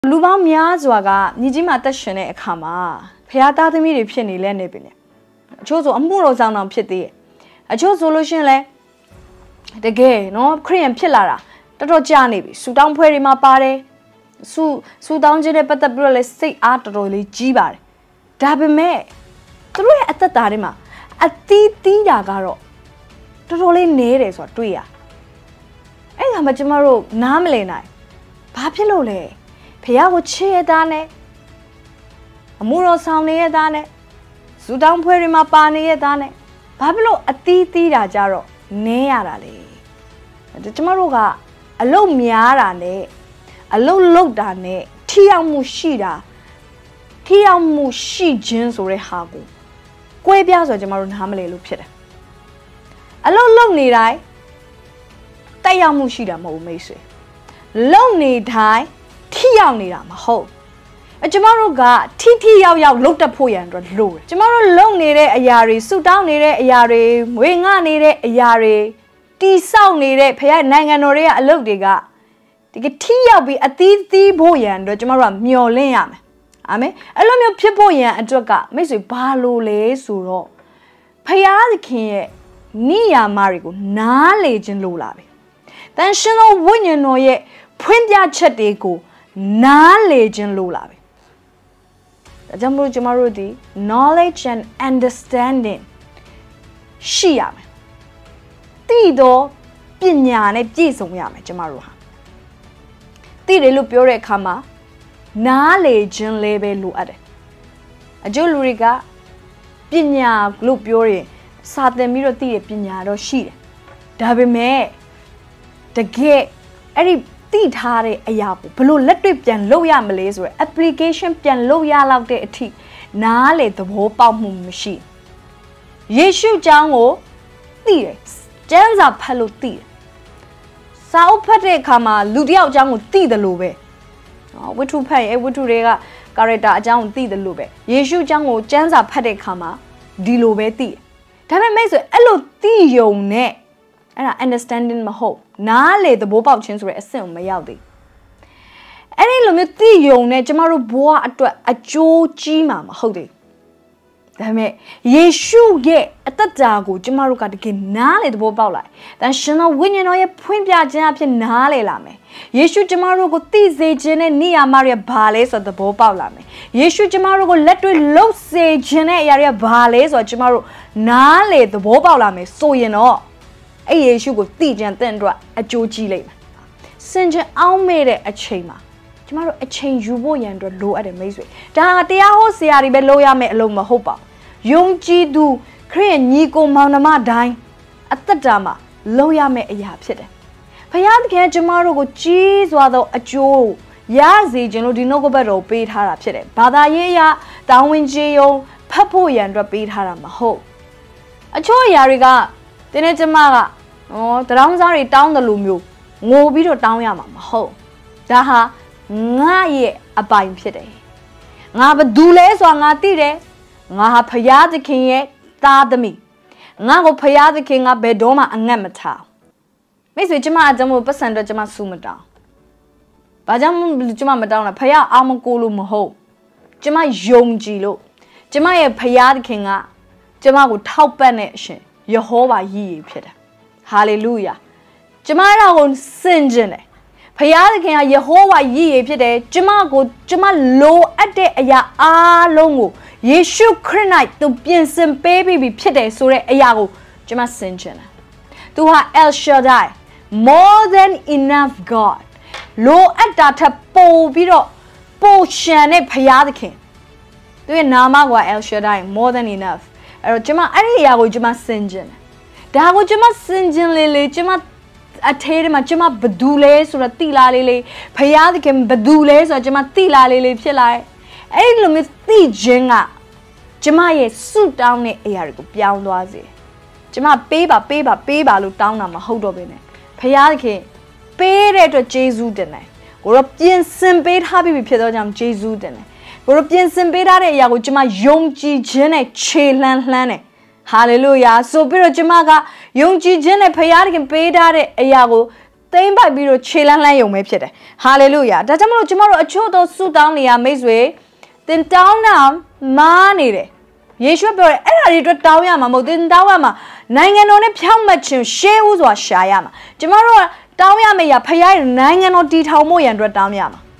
루바미아 좋아가 니지마 따시네 카마 페아다드미리 피니래 네빌레 저도 안무로 장난 피디 저 솔루션래 되게 너 크리엔 필라라တော်ကြာနေပြီဆူတောင်းဖွဲတွေမှာပါတယ်ဆူတောင်းခြင်းနဲ့ပတ်သက်ပြီးတော့လဲစိတ်အားတော်တော်လေးကြီးပါတယ်ဒါပေမဲ့သူတို့ရဲ့အသက်တာတွေမှာအသီးသီးတာကတော့တော်တော်လေးနေတယ်ဆိုတာတွေ့ရအဲ့ဒါမှကျမတို့နားမလည်နိုင်ဘာဖြစ်လို့လဲဖះကိုချစ်ရတာနဲ့အမှုတော်ဆောင်နေရတာနဲ့ဆူတောင်းဖွဲတွေမှာပါနေရတာနဲ့ဘာဖြစ်လို့အသီးသီးတာကြတော့နေရတာလဲကျမတို့ကအလုတ်များတာနဲ့အလုတ်လုတ်တာနဲ့ထိရောက်မှုရှိတာထိရောက်မှုရှိခြင်းဆိုတဲ့ဟာကိုကွဲပြားဆိုကျမတို့နားမလည်လို့ဖြစ်တယ်အလုတ်လုတ်နေတိုင်းတက်ရောက်မှုရှိတာမဟုတ်မိတ်ဆွေလုံနေတိုင်းထိရောက်နေတာမဟုတ်ကျမတို့ကထိရောက်လုတ်တက်ဖို့ရန်အတွက်လိုတယ်ကျမတို့လုံနေတဲ့အရာတွေဆူတောင်းနေတဲ့အရာတွေငွေငှနေတဲ့အရာတွေတီဆောက်နေတဲ့ဖခင်နိုင်ငံတော်တွေကအလုပ်တွေကဒီကထိရောက်ပြီးအသီးသီးဖို့ရန်အတွက်ကျမတို့ကမျှော်လင့်ရမယ်အာမင်အဲ့လိုမျိုးဖြစ်ဖို့ရန်အတွက်ကမိတ်ဆွေဘာလို့လဲဆိုတော့ဖခင်သခင်ရဲ့နိယာမတွေကိုနားလေခြင်းလိုလာပြီတန်ရှင်သောဝိညာဉ်တော်ရဲ့ဖွင့်ပြချက်တွေကိုနားလေခြင်းလိုလာပြီဒါကြောင့်မို့ကျမတို့ဒီ knowledge and understanding ရှိရမယ်တိတော့ပညာနဲ့ပြည့်စုံရမယ်ကျမတို့ဟာတိတယ်လို့ပြောတဲ့အခါမှာနားလေခြင်းလေးပဲလိုအပ်တယ်အကျိုးလူတွေကပညာလို့ပြောရင်စာသင်ပြီးတော့သိတဲ့ပညာတော့ရှိတယ်ဒါပေမဲ့တကယ်အဲ့ဒီသိထားတဲ့အရာကိုဘယ်လိုလက်တွေ့ပြန်လုပ်ရမလဲဆိုရယ် application ပြန်လုပ်ရလောက်တဲ့အထိနားလေသဘောပေါက်မှုမရှိယေရှုကြောင့်ကိုသိတယ်ကျမ်းစာဖတ်လို့သိတယ်စာအုပ်ဖတ်တဲ့အခါမှာလူတစ်ယောက်အကြောင်းကိုသိတယ်လို့ပဲဝတ္ထုဖတ်ရင်ဝတ္ထုတွေက character အကြောင်းကိုသိတယ်လို့ပဲယေရှုအကြောင်းကိုကျမ်းစာဖတ်တဲ့အခါမှာဒီလိုပဲသိတယ်ဒါပေမဲ့မိတ်ဆွေအဲ့လိုသိယုံနဲ့အဲ့ဒါ understanding မဟုတ်နားလေသဘောပေါက်ခြင်းဆိုတဲ့အဆင့်ကိုမရောက်သေးအဲ့ဒီလိုမျိုးသိယုံနဲ့ကျမတို့ဘဝအတွက်အကျိုးကြီးမှာမဟုတ်သေးဒါပေမဲ့ယေရှုရဲ့အသက်တာကိုကျမတို့ကတကယ်နားလေသဘောပေါက်လာတယ်။ဒါရှင်တော်ဝိညာဉ်တော်ရဲ့ဖွင့်ပြခြင်းအဖြစ်နားလေလာမယ်။ယေရှုကျမတို့ကိုသိစေခြင်းနဲ့နိယာမတွေဘာလဲဆိုတဲ့သဘောပေါက်လာမယ်။ယေရှုကျမတို့ကိုလက်တွေ့လှုပ်စေခြင်းနဲ့အရာတွေကဘာလဲဆိုတော့ကျမတို့နားလေသဘောပေါက်လာမယ်ဆိုရင်တော့အဲ့ယေရှုကိုသိခြင်းတဲ့အတွက်အကျိုးကြီးလိမ့်မယ်။စင်ကြအောင်မဲ့တဲ့အချိန်မှာကျမတို့အချိန်ယူဖို့ရန်အတွက်လိုအပ်တယ်မိတ်ဆွေဒါတရားဟောဆရာတွေပဲလုပ်ရမယ်အလုပ်မဟုတ်ပါဘူးယုံကြည်သူခရစ်ညီကိုမောင်နှမတိုင်းအသက်တာမှာလုပ်ရမယ့်အရာဖြစ်တယ်ဖခင်သခင်ကျမတို့ကိုကြီးစွာသောအကျိုးရစေခြင်းလို့ဒီနှုတ်ကပတ်တော်ပေးထားတာဖြစ်တယ်ဘာသာရေးအရတာဝန်ကျေယုံဖတ်ဖို့ရန်အတွက်ပေးထားတာမဟုတ်အချို့အရာတွေကတင်းနေကျမကတရောင်းစားတွေတောင်းတယ်လို့မျိုးငိုပြီးတော့တောင်းရမှာမဟုတ်ဒါဟာငါရဲ့အပိုင်ဖြစ်တယ်ငါဘယ်သူလဲဆိုတာငါသိတယ်ငါဟာဖယားသခင်ရဲ့သားသမီးငါကိုဖယားသခင်ကဘယ်တော့မှအငတ်မထားမိတ်ဆွေကျမအကြောင်းကိုပတ်စံတော့ကျမစူးမတောင်းဘာကြောင့်ကျမမတောင်းလဲဖယားအာမကိုလို့မဟုတ်ကျမယုံကြည်လို့ကျမရဲ့ဖယားသခင်ကကျမကိုထောက်ပံ့တဲ့အရှင်ယေဟောဝါရည်ရည်ဖြစ်တယ်ဟာလေလုယာကျမတော့ကိုစင်ကြင်တယ်ဖယားသခင်ကယေဟောဝါရည်ရည်ဖြစ်တယ်ကျမလိုအပ်တဲ့အရာအားလုံးကိုယေရှုခရစ်၌သူပြင်ဆင်ပေးပြီးဖြစ်တယ်ဆိုတဲ့အရာကိုကျမစင်ချင်တယ်။သူဟာ El Shaddai more than enough God လိုအပ်တာထက်ပိုပြီးတော့ပိုရှန်တဲ့ဘုရားသခင်သူရဲ့နာမက El Shaddai more than enough အဲ့တော့ကျမအဲ့ဒီအရာကိုကျမစင်ချင်တယ်။ဒါကိုကျမစင်ချင်လေကျမအထဲထဲမှာကျမဘသူလဲဆိုတော့တိလာလေးဘုရားသခင်ဘသူလဲဆိုတော့ကျမတိလာလေးဖြစ်လာတယ်။အဲ့ဒီလိုမျိုးသိခြင်းကကျမရဲ့ဆုတောင်းတဲ့အရာတွေကိုပြောင်းသွားစေကျမပေးပါလို့တောင်းတာမဟုတ်တော့ဘဲနဲ့ဖခင်သခင်ပေးတဲ့အတွက်ယေရှုတင်တယ်ကိုရောပြင်ဆင်ပေးထားပြီဖြစ်တော့ကြောင့်ယေရှုတင်တယ်ကိုရောပြင်ဆင်ပေးထားတဲ့အရာကိုကျမယုံကြည်ခြင်းနဲ့ခြေလှမ်းတယ်ဟာလေလုယာဆိုပြီးတော့ကျမကယုံကြည်ခြင်းနဲ့ဖခင်သခင်ပေးထားတဲ့အရာကိုသိမ့်ပိုက်ပြီးတော့ခြေလန်းလန်းယုံပဲဖြစ်တယ်ဟာလေလုယာဒါကြောင့်မလို့ကျမတို့အချို့သောဆုတောင်းနေရမိတ်ဆွေတင်တောင်းတာမားနေတယ်ယေရှုပြောတယ်အဲ့ဒါတွေအတွက်တောင်းရမှာမဟုတ်တင်တောင်းရမှာနိုင်ငံတော်နဲ့ဖြောင့်မတ်ခြင်းရှေးဥစွာရှာရမှာကျမတို့ကတောင်းရမယ့်ရဖခင်နိုင်ငံတော်တည်ထောင်ဖို့ရန်အတွက်တောင်းရမှာ